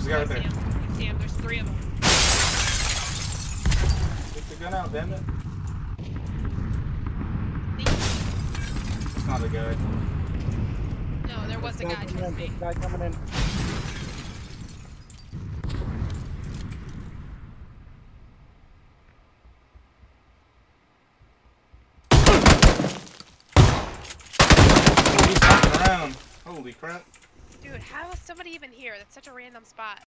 There's a guy right there. I see him. There's 3 of them. Get the gun out, damn it. It's not a guy. No, there was a guy. Trust me. Guy coming in. Oh, he's knocking around. Holy crap. Dude, how is somebody even here? That's such a random spot.